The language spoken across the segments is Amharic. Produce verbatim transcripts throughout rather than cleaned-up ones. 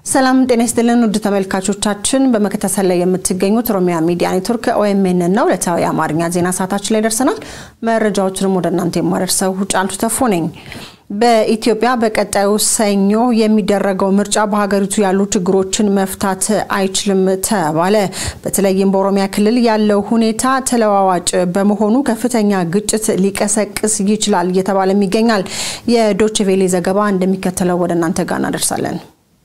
ሰላም ጤና ይስጥልን ውድ ተመልካቾቻችን በመከታተል ላይ የምትገኙት ኦሮሚያ ሚዲያ ኔትወርክ ኦኤምኤን ነው። ለታው የአማርኛ ዜና ሰዓታችን ላይ ደርሰናል። መረጃዎችን ወደ እናንተ የማደርሰው ጫንቱ ተፎነኝ። በኢትዮጵያ በቀጣዩ ሰኞ የሚደረገው ምርጫ በሀገሪቱ ያሉ ችግሮችን መፍታት አይችልም ተባለ። በተለይም በኦሮሚያ ክልል ያለው ሁኔታ ተለዋዋጭ በመሆኑ ከፍተኛ ግጭት ሊቀሰቅስ ይችላል እየተባለም ይገኛል። የዶቼ ቬሌ ዘገባ እንደሚከተለው ወደ እናንተ ጋር እናደርሳለን።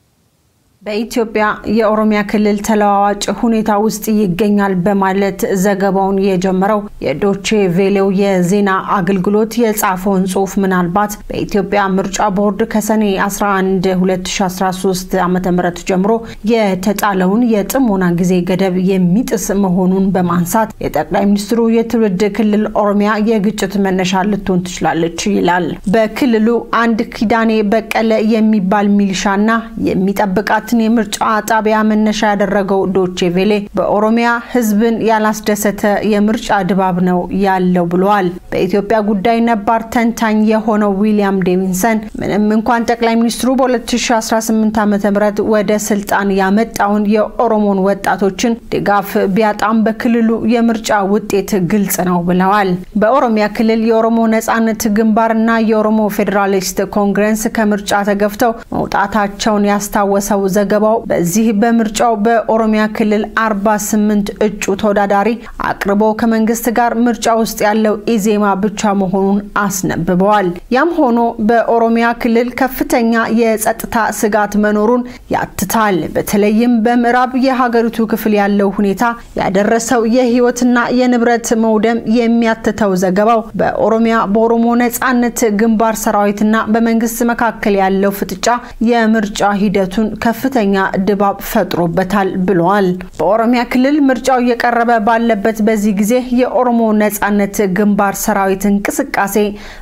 በኢትዮጵያ የኦሮሚያ ክልል ተለዋዋጭ ሁኔታ ውስጥ ይገኛል በማለት ዘገባውን የጀመረው የዶቼ ቬሌው የዜና አገልግሎት የጻፈውን ጽሑፍ ምናልባት በኢትዮጵያ ምርጫ ቦርድ ከሰኔ አስራ አንድ ሁለት ሺህ አስራ ሶስት ዓመተ ምህረት ጀምሮ የተጣለውን የጥሞና ጊዜ ገደብ የሚጥስ መሆኑን በማንሳት የጠቅላይ ሚኒስትሩ የትውልድ ክልል ኦሮሚያ የግጭት መነሻ ልትሆን ትችላለች ይላል። በክልሉ አንድ ኪዳኔ በቀለ የሚባል ሚሊሻና የሚጠብቃት የምርጫ ጣቢያ መነሻ ያደረገው ዶቼ ቬሌ በኦሮሚያ ህዝብን ያላስደሰተ የምርጫ ድባብ ነው ያለው ብለዋል። በኢትዮጵያ ጉዳይ ነባር ተንታኝ የሆነው ዊሊያም ዴቪንሰን ምንም እንኳን ጠቅላይ ሚኒስትሩ በ2018 ዓመተ ምህረት ወደ ስልጣን ያመጣውን የኦሮሞን ወጣቶችን ድጋፍ ቢያጣም በክልሉ የምርጫ ውጤት ግልጽ ነው ብለዋል። በኦሮሚያ ክልል የኦሮሞ ነጻነት ግንባርና የኦሮሞ ፌደራሊስት ኮንግረስ ከምርጫ ተገፍተው መውጣታቸውን ያስታወሰው ዘገባው በዚህ በምርጫው በኦሮሚያ ክልል አርባ ስምንት እጩ ተወዳዳሪ አቅርቦ ከመንግስት ጋር ምርጫ ውስጥ ያለው ኢዜማ ብቻ መሆኑን አስነብበዋል። ያም ሆኖ በኦሮሚያ ክልል ከፍተኛ የጸጥታ ስጋት መኖሩን ያትታል። በተለይም በምዕራብ የሀገሪቱ ክፍል ያለው ሁኔታ ያደረሰው የህይወትና የንብረት መውደም የሚያትተው ዘገባው በኦሮሚያ በኦሮሞ ነጻነት ግንባር ሰራዊትና በመንግስት መካከል ያለው ፍጥጫ የምርጫ ሂደቱን ከፍተኛ ድባብ ፈጥሮበታል ብለዋል። በኦሮሚያ ክልል ምርጫው እየቀረበ ባለበት በዚህ ጊዜ የኦሮሞ ነጻነት ግንባር ሰራዊት እንቅስቃሴ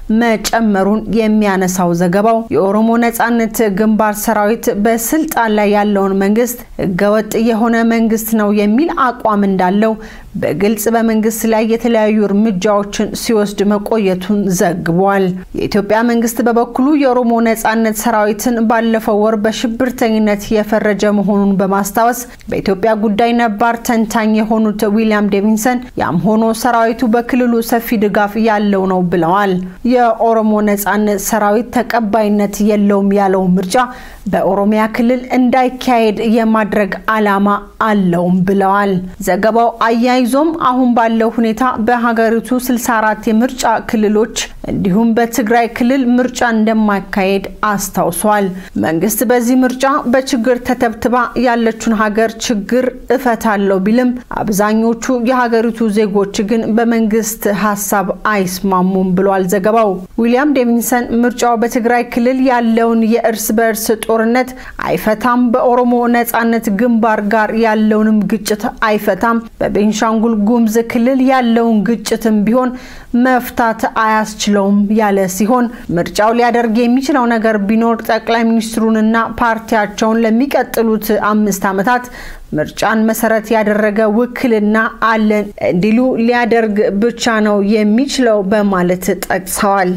መጨመሩን የሚያነሳው ዘገባው የኦሮሞ ነጻነት ግንባር ሰራዊት በስልጣን ላይ ያለውን መንግስት ህገወጥ የሆነ መንግስት ነው የሚል አቋም እንዳለው በግልጽ በመንግስት ላይ የተለያዩ እርምጃዎችን ሲወስድ መቆየቱን ዘግቧል። የኢትዮጵያ መንግስት በበኩሉ የኦሮሞ ነጻነት ሰራዊትን ባለፈው ወር በሽብርተኝነት የፈረጀ መሆኑን በማስታወስ በኢትዮጵያ ጉዳይ ነባር ተንታኝ የሆኑት ዊሊያም ዴቪንሰን ያም ሆኖ ሰራዊቱ በክልሉ ሰፊ ድጋፍ ያለው ነው ብለዋል። የኦሮሞ ነጻነት ሰራዊት ተቀባይነት የለውም ያለው ምርጫ በኦሮሚያ ክልል እንዳይካሄድ የማድረግ ዓላማ አለው ብለዋል። ዘገባው አያይዞም አሁን ባለው ሁኔታ በሀገሪቱ ስልሳ አራት የምርጫ ክልሎች እንዲሁም በትግራይ ክልል ምርጫ እንደማይካሄድ አስታውሷል። መንግስት በዚህ ምርጫ በችግር ተተብትባ ያለችውን ሀገር ችግር እፈታለው ቢልም አብዛኞቹ የሀገሪቱ ዜጎች ግን በመንግስት ሐሳብ አይስማሙም ብሏል ዘገባው። ዊሊያም ዴቪንሰን ምርጫው በትግራይ ክልል ያለውን የእርስ በርስ ጦርነት አይፈታም፣ በኦሮሞ ነጻነት ግንባር ጋር ያለውንም ግጭት አይፈታም፣ በቤንሻንጉል ጉሙዝ ክልል ያለውን ግጭትም ቢሆን መፍታት አያስችለውም ያለ ሲሆን ምርጫው ሊያደርግ የሚችለው ነገር ቢኖር ጠቅላይ ሚኒስትሩንና ፓርቲያቸውን ለሚቀጥሉት አምስት ዓመታት ምርጫን መሰረት ያደረገ ውክልና አለን እንዲሉ ሊያደርግ ብቻ ነው የሚችለው በማለት ጠቅሰዋል።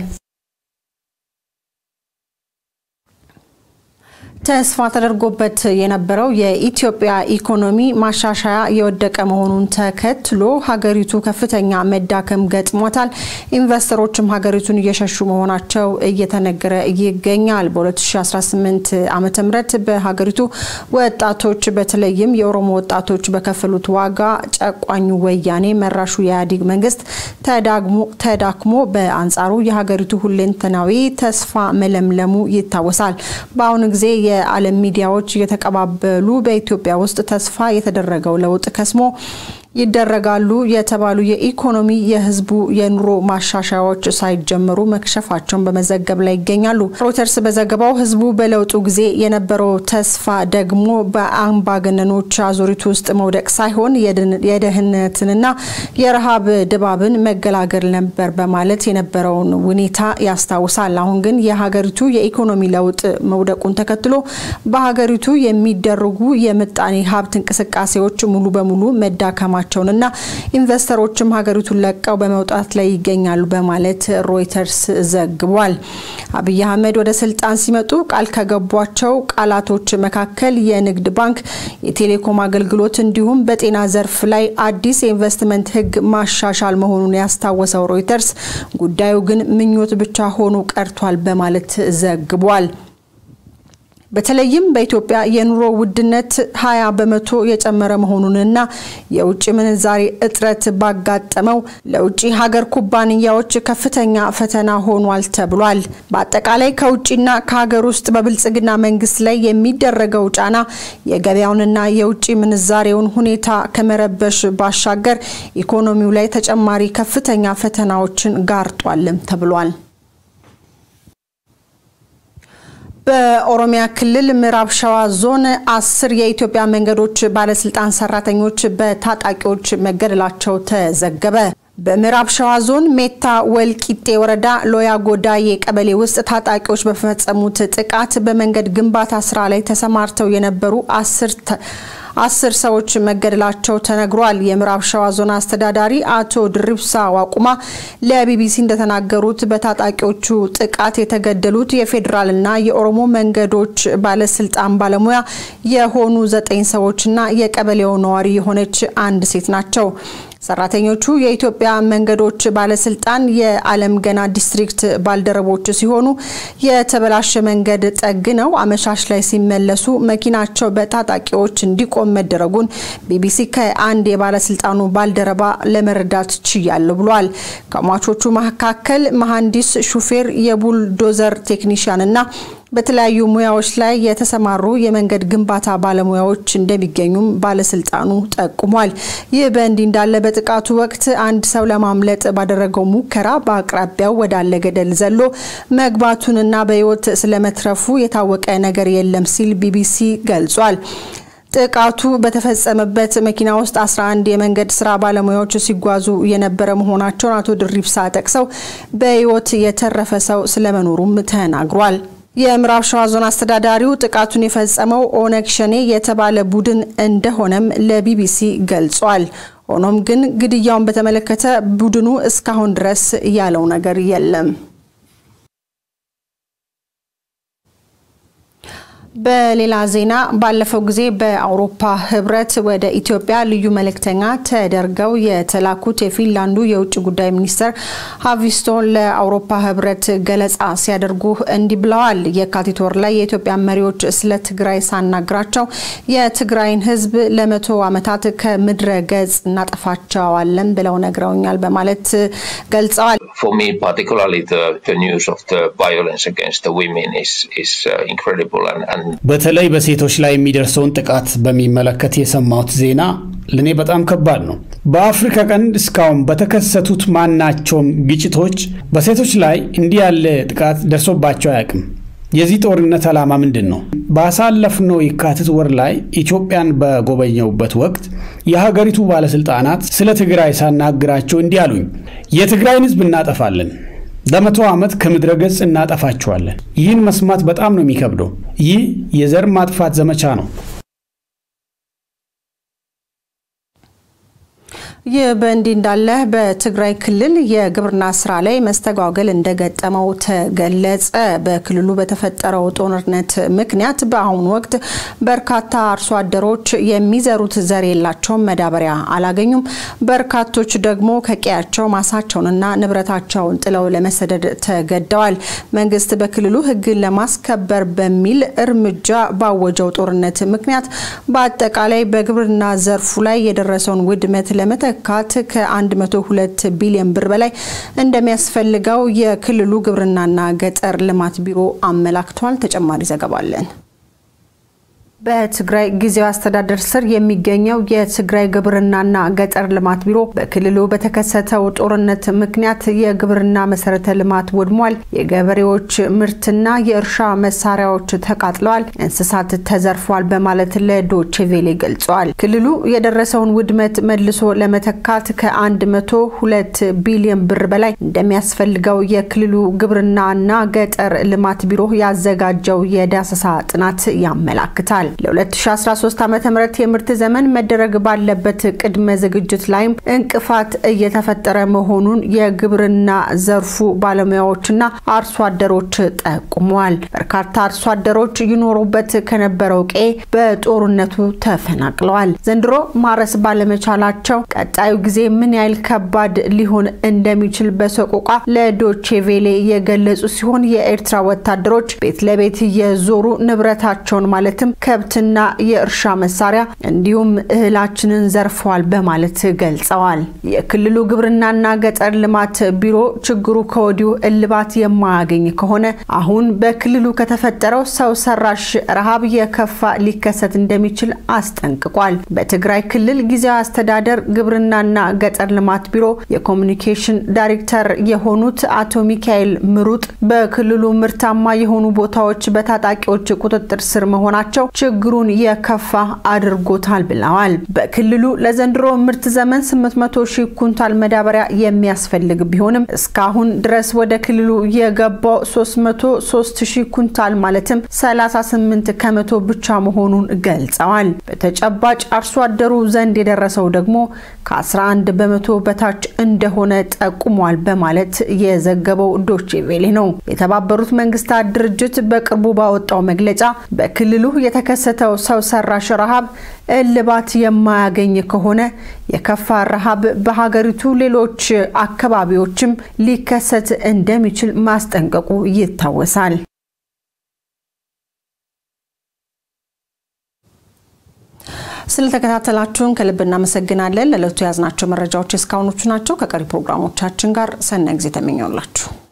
ተስፋ ተደርጎበት የነበረው የኢትዮጵያ ኢኮኖሚ ማሻሻያ የወደቀ መሆኑን ተከትሎ ሀገሪቱ ከፍተኛ መዳከም ገጥሟታል። ኢንቨስተሮችም ሀገሪቱን እየሸሹ መሆናቸው እየተነገረ ይገኛል። በ2018 ዓመተ ምህረት በሀገሪቱ ወጣቶች በተለይም የኦሮሞ ወጣቶች በከፈሉት ዋጋ ጨቋኙ ወያኔ መራሹ የኢህአዴግ መንግስት ተዳግሞ ተዳክሞ በአንጻሩ የሀገሪቱ ሁለንተናዊ ተስፋ መለምለሙ ይታወሳል። በአሁኑ ጊዜ የዓለም ሚዲያዎች የተቀባበሉ በኢትዮጵያ ውስጥ ተስፋ የተደረገው ለውጥ ከስሞ ይደረጋሉ የተባሉ የኢኮኖሚ የህዝቡ የኑሮ ማሻሻያዎች ሳይጀመሩ መክሸፋቸውን በመዘገብ ላይ ይገኛሉ። ሮይተርስ በዘገባው ህዝቡ በለውጡ ጊዜ የነበረው ተስፋ ደግሞ በአምባገነኖች አዙሪት ውስጥ መውደቅ ሳይሆን የደህንነትና የረሃብ ድባብን መገላገል ነበር በማለት የነበረውን ሁኔታ ያስታውሳል። አሁን ግን የሀገሪቱ የኢኮኖሚ ለውጥ መውደቁን ተከትሎ በሀገሪቱ የሚደረጉ የምጣኔ ሀብት እንቅስቃሴዎች ሙሉ በሙሉ መዳከማ መሆናቸውንና ኢንቨስተሮችም ሀገሪቱን ለቀው በመውጣት ላይ ይገኛሉ በማለት ሮይተርስ ዘግቧል። አብይ አህመድ ወደ ስልጣን ሲመጡ ቃል ከገቧቸው ቃላቶች መካከል የንግድ ባንክ የቴሌኮም አገልግሎት እንዲሁም በጤና ዘርፍ ላይ አዲስ የኢንቨስትመንት ህግ ማሻሻል መሆኑን ያስታወሰው ሮይተርስ ጉዳዩ ግን ምኞት ብቻ ሆኖ ቀርቷል በማለት ዘግቧል። በተለይም በኢትዮጵያ የኑሮ ውድነት ሀያ በመቶ የጨመረ መሆኑንና የውጭ ምንዛሪ እጥረት ባጋጠመው ለውጭ ሀገር ኩባንያዎች ከፍተኛ ፈተና ሆኗል ተብሏል። በአጠቃላይ ከውጭና ከሀገር ውስጥ በብልጽግና መንግስት ላይ የሚደረገው ጫና የገበያውንና የውጭ ምንዛሬውን ሁኔታ ከመረበሽ ባሻገር ኢኮኖሚው ላይ ተጨማሪ ከፍተኛ ፈተናዎችን ጋርጧልም ተብሏል። በኦሮሚያ ክልል ምዕራብ ሸዋ ዞን አስር የኢትዮጵያ መንገዶች ባለስልጣን ሰራተኞች በታጣቂዎች መገደላቸው ተዘገበ። በምዕራብ ሸዋ ዞን ሜታ ወልቂጤ ወረዳ ሎያ ጎዳዬ ቀበሌ ውስጥ ታጣቂዎች በፈጸሙት ጥቃት በመንገድ ግንባታ ስራ ላይ ተሰማርተው የነበሩ አስር አስር ሰዎች መገደላቸው ተነግሯል። የምዕራብ ሸዋ ዞን አስተዳዳሪ አቶ ድሪብሳ ዋቁማ ለቢቢሲ እንደተናገሩት በታጣቂዎቹ ጥቃት የተገደሉት የፌደራልና የኦሮሞ መንገዶች ባለስልጣን ባለሙያ የሆኑ ዘጠኝ ሰዎችና የቀበሌው ነዋሪ የሆነች አንድ ሴት ናቸው። ሰራተኞቹ የኢትዮጵያ መንገዶች ባለስልጣን የዓለም ገና ዲስትሪክት ባልደረቦች ሲሆኑ የተበላሸ መንገድ ጠግነው አመሻሽ ላይ ሲመለሱ መኪናቸው በታጣቂዎች እንዲቆም መደረጉን ቢቢሲ ከአንድ የባለስልጣኑ ባልደረባ ለመረዳት ችያለሁ ብሏል። ከሟቾቹ መካከል መሐንዲስ፣ ሹፌር፣ የቡልዶዘር ቴክኒሻንና በተለያዩ ሙያዎች ላይ የተሰማሩ የመንገድ ግንባታ ባለሙያዎች እንደሚገኙም ባለስልጣኑ ጠቁሟል። ይህ በእንዲህ እንዳለ በጥቃቱ ወቅት አንድ ሰው ለማምለጥ ባደረገው ሙከራ በአቅራቢያው ወዳለ ገደል ዘሎ መግባቱንና በህይወት ስለመትረፉ የታወቀ ነገር የለም ሲል ቢቢሲ ገልጿል። ጥቃቱ በተፈጸመበት መኪና ውስጥ አስራ አንድ የመንገድ ስራ ባለሙያዎች ሲጓዙ የነበረ መሆናቸውን አቶ ድሪብሳ ጠቅሰው በህይወት የተረፈ ሰው ስለመኖሩም ተናግሯል። የምዕራብ ሸዋ ዞን አስተዳዳሪው ጥቃቱን የፈጸመው ኦነግ ሸኔ የተባለ ቡድን እንደሆነም ለቢቢሲ ገልጿል። ሆኖም ግን ግድያውን በተመለከተ ቡድኑ እስካሁን ድረስ ያለው ነገር የለም። በሌላ ዜና ባለፈው ጊዜ በአውሮፓ ህብረት ወደ ኢትዮጵያ ልዩ መልእክተኛ ተደርገው የተላኩት የፊንላንዱ የውጭ ጉዳይ ሚኒስትር ሃቪስቶን ለአውሮፓ ህብረት ገለጻ ሲያደርጉ እንዲህ ብለዋል። የካቲት ወር ላይ የኢትዮጵያ መሪዎች ስለ ትግራይ ሳናግራቸው የትግራይን ህዝብ ለመቶ ዓመታት ከምድረ ገጽ እናጠፋቸዋለን ብለው ነግረውኛል በማለት ገልጸዋል። For me particularly the, the news of the violence against the women is is uh, incredible and, and በተለይ በሴቶች ላይ የሚደርሰውን ጥቃት በሚመለከት የሰማሁት ዜና ለኔ በጣም ከባድ ነው። በአፍሪካ ቀንድ እስካሁን በተከሰቱት ማናቸውም ግጭቶች በሴቶች ላይ እንዲህ ያለ ጥቃት ደርሶባቸው አያውቅም። የዚህ ጦርነት ዓላማ ምንድነው? ባሳለፍነው የካቲት ወር ላይ ኢትዮጵያን በጎበኘውበት ወቅት የሀገሪቱ ባለስልጣናት ስለ ትግራይ ሳናግራቸው እንዲህ አሉኝ። የትግራይን ህዝብ እናጠፋለን፣ ለመቶ ዓመት ከምድረገጽ እናጠፋቸዋለን። ይህን መስማት በጣም ነው የሚከብደው። ይህ የዘር ማጥፋት ዘመቻ ነው። የበንዲ እንዳለ በትግራይ ክልል የግብርና ስራ ላይ መስተጓገል እንደገጠመው ተገለጸ። በክልሉ በተፈጠረው ጦርነት ምክንያት በአሁኑ ወቅት በርካታ አርሶ አደሮች የሚዘሩት ዘር የላቸው መዳበሪያ አላገኙም። በርካቶች ደግሞ ከቀያቸው ማሳቸውንና ንብረታቸውን ጥለው ለመሰደድ ተገደዋል። መንግስት በክልሉ ህግን ለማስከበር በሚል እርምጃ ባወጀው ጦርነት ምክንያት በአጠቃላይ በግብርና ዘርፉ ላይ የደረሰውን ውድመት ለመተ ካት ከ102 ቢሊዮን ብር በላይ እንደሚያስፈልገው የክልሉ ግብርናና ገጠር ልማት ቢሮ አመላክቷል። ተጨማሪ ዘገባ አለን። በትግራይ ጊዜያዊ አስተዳደር ስር የሚገኘው የትግራይ ግብርናና ገጠር ልማት ቢሮ በክልሉ በተከሰተው ጦርነት ምክንያት የግብርና መሰረተ ልማት ወድሟል፣ የገበሬዎች ምርትና የእርሻ መሳሪያዎች ተቃጥለዋል፣ እንስሳት ተዘርፈዋል በማለት ለዶቼ ቬለ ገልጿል። ክልሉ የደረሰውን ውድመት መልሶ ለመተካት ከ102 ቢሊዮን ብር በላይ እንደሚያስፈልገው የክልሉ ግብርናና ገጠር ልማት ቢሮ ያዘጋጀው የዳሰሳ ጥናት ያመላክታል። ለ2013 ዓመተ ምህረት የምርት ዘመን መደረግ ባለበት ቅድመ ዝግጅት ላይ እንቅፋት እየተፈጠረ መሆኑን የግብርና ዘርፉ ባለሙያዎችና አርሶ አደሮች ጠቁመዋል። በርካታ አርሶ አደሮች ይኖሩበት ከነበረው ቀዬ በጦርነቱ ተፈናቅለዋል። ዘንድሮ ማረስ ባለመቻላቸው ቀጣዩ ጊዜ ምን ያህል ከባድ ሊሆን እንደሚችል በሰቆቃ ለዶቼ ቬሌ የገለጹ ሲሆን የኤርትራ ወታደሮች ቤት ለቤት የዞሩ ንብረታቸውን ማለትም ከብትና የእርሻ መሳሪያ እንዲሁም እህላችንን ዘርፈዋል በማለት ገልጸዋል። የክልሉ ግብርናና ገጠር ልማት ቢሮ ችግሩ ከወዲሁ እልባት የማያገኝ ከሆነ አሁን በክልሉ ከተፈጠረው ሰው ሰራሽ ረሃብ የከፋ ሊከሰት እንደሚችል አስጠንቅቋል። በትግራይ ክልል ጊዜያዊ አስተዳደር ግብርናና ገጠር ልማት ቢሮ የኮሙኒኬሽን ዳይሬክተር የሆኑት አቶ ሚካኤል ምሩጥ በክልሉ ምርታማ የሆኑ ቦታዎች በታጣቂዎች ቁጥጥር ስር መሆናቸው ችግሩን የከፋ አድርጎታል ብለዋል። በክልሉ ለዘንድሮ ምርት ዘመን ስምንት መቶ ሺህ ኩንታል መዳበሪያ የሚያስፈልግ ቢሆንም እስካሁን ድረስ ወደ ክልሉ የገባው ሶስት መቶ ሶስት ሺህ ኩንታል ማለትም ሰላሳ ስምንት ከመቶ ብቻ መሆኑን ገልጸዋል። በተጨባጭ አርሶ አደሩ ዘንድ የደረሰው ደግሞ ከ11 በመቶ በታች እንደሆነ ጠቁሟል በማለት የዘገበው ዶቼ ቬሌ ነው። የተባበሩት መንግስታት ድርጅት በቅርቡ ባወጣው መግለጫ በክልሉ የተከሰተው ሰው ሰራሽ ረሃብ እልባት የማያገኝ ከሆነ የከፋ ረሃብ በሀገሪቱ ሌሎች አካባቢዎችም ሊከሰት እንደሚችል ማስጠንቀቁ ይታወሳል። ስለተከታተላችሁን ከልብ እናመሰግናለን። ለለቱ ያዝናቸው መረጃዎች እስካሁኖቹ ናቸው። ከቀሪ ፕሮግራሞቻችን ጋር ሰናይ ጊዜ ተመኘውላችሁ።